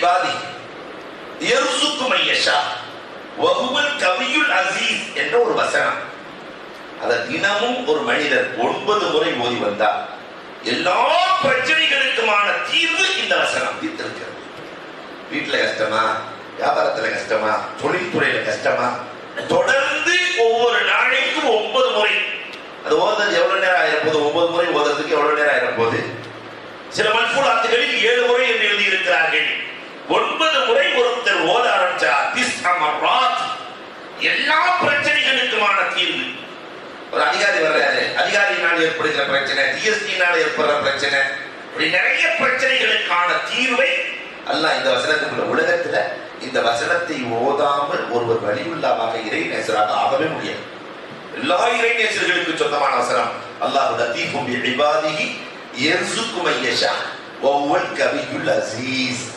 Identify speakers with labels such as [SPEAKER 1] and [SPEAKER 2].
[SPEAKER 1] இபாதி யர்சுக்கு மையஷா வஹுவல் கவியுல் அஸீஸ் என்ற ஒரு வசனம். அதை தினமும் ஒரு மனிதர் 9 முறை ஓதி வந்தார் எல்லா பிரச்சனைகளுக்குமான தீர்வு இந்த வசனம் தீர்த்திருக்கிறது. வீட்டுல கஷ்டமா, வியாபாரத்துல கஷ்டமா, தொழில்துறையில கஷ்டமா, தொடர்ந்து ஒவ்வொரு நாளைக்கும் 9 முறை அது ஓதுறது எவ்வளவு நேரம் ஆயிரப்போது? 9 முறை ஓதுறதுக்கு எவ்வளவு நேரம் ஆயிரப்போது? சில மன்சூராத்துகளில் 7 முறை என்று எழுதி இருக்கிறார்கள். 9 முறை ஒருத்தர் ஓத ஆரம்பிச்சார் எல்லா பிரச்சனைகளுக்குமான தீர்வு. ஒரு அதிகாரி வர்றாரு, அதிகாரியினால் ஏற்படுகிற பிரச்சனை, ஜிஎஸ்டியினால் ஏற்படுற பிரச்சனை, இப்படி நிறைய பிரச்சனைகளுக்கான தீர்வை அல்லாஹ் இந்த வசனத்துக்குள்ள உலகத்துல இந்த வசனத்தை ஓதாமல் ஒருவர் வலியுள்ளாவாக இறைநேசராக ஆகவே முடியாது. எல்லா இறைநேசர்களுக்கு சொந்தமான வசனம். அல்லாஹ் லத்தீஃபும் பிஇபாதிஹி யர்சுக்கு மையஷா வஹுவல் கவியுல் அஸீஸ்.